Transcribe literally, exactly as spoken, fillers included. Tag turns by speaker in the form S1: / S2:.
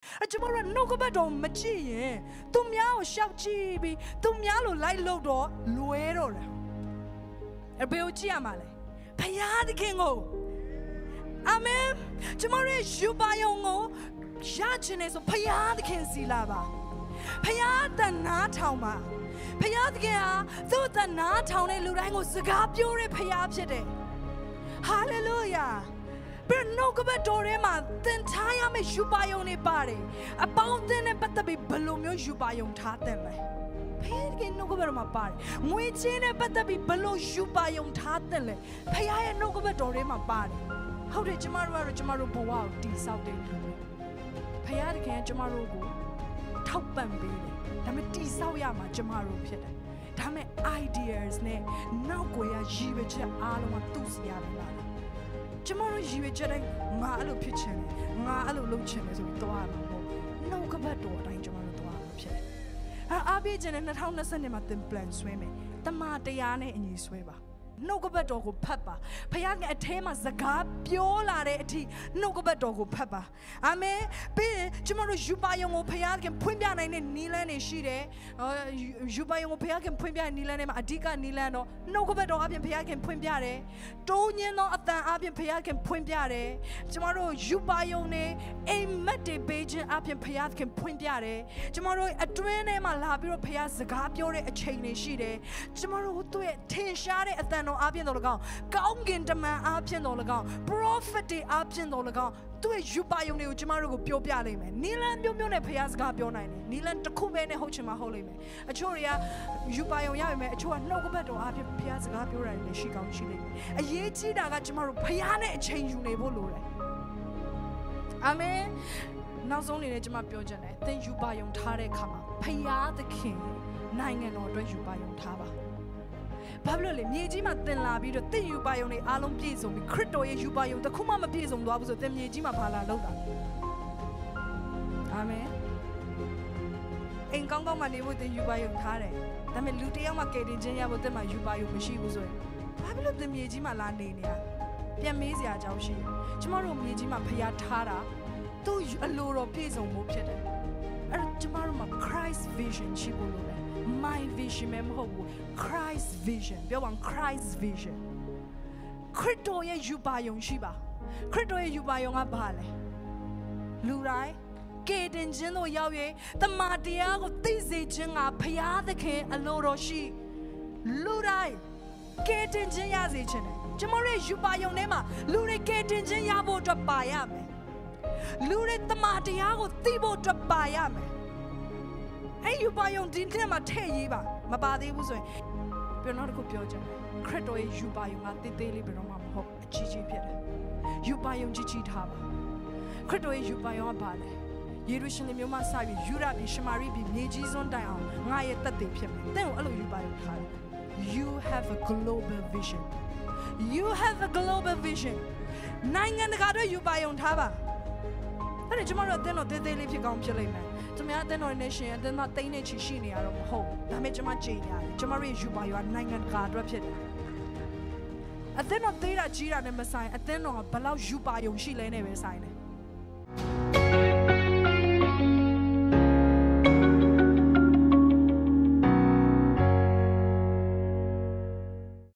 S1: အကျမတို့နှုတ်ကပတ်တော်မကြည့်ရင်သူများကိုရှောက်ကြည့်ပြီးသူများလိုလိုက်လို့တော့လွဲတော့တယ်အဘယ်ကိုကြည့်ရမှာလဲဖခင်သခင်ကိုအာမင်ကျမတို့ယူပါယုံကိုရချင်နေဆိုဖခင်သခင်စီလာပါဖခင်တနာထောင်ပါဖခင်သခင်ဟာသူ့တနာထောင်တဲ့လူတိုင်းကိုစကားပြောတဲ့ဖခင်ဖြစ်တယ်ဟာလေလုယာဘယ်နှုတ်ကပတ်တော်ထဲမှာသင်ထားရမယ့်ယူပါယုံတွေပါတယ်အပေါင်းအသင်းနဲ့ပတ်သက်ပြီးဘယ်လိုမျိုးယူပါယုံထားတဲ့လဲဖခင်နှုတ်ကပတ်တော်မှာပါတယ်ငွေချင်းနဲ့ပတ်သက်ပြီးဘယ်လိုယူပါယုံထားတဲ့လဲဖခင်ရဲ့နှုတ်ကပတ်တော်ထဲမှာပါတယ်ဟုတ်တယ်ကျမတို့ကတော့ကျမတို့ဘဝကိုတည်ဆောက်တဲ့လူတွေဖခင်တခင်ကကျမတို့ကိုထောက်ပံ့ပေးတယ်ဒါပေမဲ့တည်ဆောက်ရမှာကျမတို့ဖြစ်တယ်ဒါပေမဲ့ ideas နဲ့နောက်ကိုရရည်ရွယ်ချက်အားလုံးကသူ့စီရတယ်လားကျမတို့ရည်ရွယ်ချက်တိုင်းငါအဲ့လိုဖြစ်ချင်တယ်ငါအဲ့လိုလုပ်ချင်တယ်ဆိုပြီးသွားရမှာပေါ့နှုတ်ကပတ်တော်အတိုင်းကျမတို့သွားရမှာဖြစ်တယ်အဲအားပေးခြင်းနဲ့၂၀၂၀နှစ်မှာသင် plan ဆွဲမယ်တမန်တရားနဲ့အညီဆွဲပါနှုတ်ကပတ်တော်ကိုဖတ်ပါဖခင်ကအထဲမှာစကားပြောလာတဲ့အထိနှုတ်ကပတ်တော်ကိုဖတ်ပါအာမင်ပြီးရင်ကျမတို့ယူပါယုံကိုဖခင်ကဖွင့်ပြနိုင်တဲ့နီလန်းတွေရှိတယ်ယူပါယုံကိုဖခင်ကဖွင့်ပြတဲ့နီလန်းတွေမှာအဓိကနီလန်းတော့နှုတ်ကပတ်တော်အပြင်ဖခင်ကဖွင့်ပြတယ်တိုးညင်းသောအတန်အပြင်ဖခင်ကဖွင့်ပြတယ်ကျမတို့ယူပါယုံနဲ့အိမ်မက်တွေပေးခြင်းအပြင်ဖခင်ကဖွင့်ပြတယ်ကျမတို့အတွင်းထဲမှာလာပြီးတော့ဖခင်စကားပြောတဲ့အချိန်တွေရှိတယ်ကျမတို့တို့ရဲ့ထင်ရှားတဲ့အတန်အားဖြင့်တော်၎င်းကောင်းကင်တမန်အားဖြင့်တော်၎င်း prophet တွေအားဖြင့်တော်၎င်းသူ့ရဲ့ယူပါယုံတွေကိုကျမတို့ကိုပြောပြလိမ့်မယ်နီလန်မျိုးမျိုးနဲ့ဖခင်စကားပြောနိုင်တယ်နီလန်တစ်ခုပဲနဲ့ဟုတ်ချင်မှဟုတ်လိမ့်မယ်အချို့တွေကယူပါယုံရပါမယ်အချို့ကနှုတ်ကပတ်တော်အားဖြင့်ဖခင်စကားပြောတာတွေရှိကောင်းရှိလိမ့်မယ်အရေးကြီးတာကကျမတို့ဖခင်နဲ့အချိန်ယူနေဖို့လိုတယ်အာမင်နောက်ဆုံးအနေနဲ့ကျမပြောချင်တယ်သင်ယူပါယုံထားတဲ့အခါမှာဖခင်သခင်နိုင်ငံတော်အတွက်ယူပါယုံထားပါဘာလို့လဲမြေကြီးမှာသင်လာပြီးတော့သင်ယူပါယုံတွေအားလုံးပြည့်စုံပြီးခရစ်တော်ရဲ့ယူပါယုံတစ်ခုမှမပြည့်စုံသွားဘူးဆိုသင်မြေကြီးမှာဘာလာလောက်တာအာမင်အင်ကောင်းကောင်းမှနေဖို့သင်ယူပါယုံထားတယ်ဒါပေမဲ့လူတစ်ယောက်မှကယ်တင်ခြင်းရဖို့သင်မှာယူပါယုံမရှိဘူးဆိုရင်ဘာလို့သင်မြေကြီးမှာလာနေနေရပြန်မေးစရာအကြောင်းရှိတယ်ကျမတို့မြေကြီးမှာဖျားထားတာသူ့အလိုတော်ပြည့်စုံဖို့ဖြစ်တယ်အဲ့တော့ကျမတို့မှာ Christ vision ရှိဖို့လိုတယ်My vision မဟုတ်ဘူး Christ vision ပြောပါ Christ vision ခရစ်တော်ရဲ့ယူပါယုံရှိပါခရစ်တော်ရဲ့ယူပါယုံကဘာလဲလူတိုင်းကယ်တင်ခြင်းတို့ရောက်၍တမန်တရားကိုသိစေခြင်းကဘုရားသခင်အလိုတော်ရှိလူတိုင်းကယ်တင်ခြင်းရစေခြင်းတယ်ကျွန်တော်ရဲ့ယူပါယုံထဲမှာလူတွေကယ်တင်ခြင်းရဖို့အတွက်ပါရမယ်လူတွေတမန်တရားကိုသိဖို့အတွက်ပါရမယ်အဲ့ယူပါယုံဒီနေ့မှာထည့်ရေးပါမပါသေးဘူးဆိုရင်ပြောတော့ကိုပြောချင်တယ်ခရစ်တော်ရဲ့ယူပါယုံကတေးသေးလေးဘယ်တော့မှမဟုတ်အကြီးကြီးဖြစ်တယ်ယူပါယုံကြီးကြီးထားပါခရစ်တော်ရဲ့ယူပါယုံကဘာလဲယေရုရှလင်မြို့မှာစပြီးယူဒပြည်ရှမာရိပြည်မြေကြီးစွန်းတိုင်အောင်ငါရဲ့တက်တည်ဖြစ်မယ်တဲ့ကိုအဲ့လိုယူပါယုံထားတယ် You have a global vision You have a global vision နိုင်ငံတကာတော့ယူပါယုံထားပါအဲ့ဒါကျမတို့အသင်းတော်တေးသေးလေးဖြစ်ကောင်းဖြစ်လိမ့်မယ်ကျမအသင်းတော်နဲ့ရှင်အသင်းတော်တိတ်နေချီရှိနေရတော့မဟုတ်ဒါပေမဲ့ကျမကြည်နေရတယ်ကျမတို့ယူပါယုံနိုင်ငံတကာအတွက်ဖြစ်တယ်အသင်းတော်သေးတာကြီးတာနဲ့မဆိုင်အသင်းတော်ကဘယ်လောက်ယူပါယုံရှိလဲနဲ့ပဲဆိုင်တယ်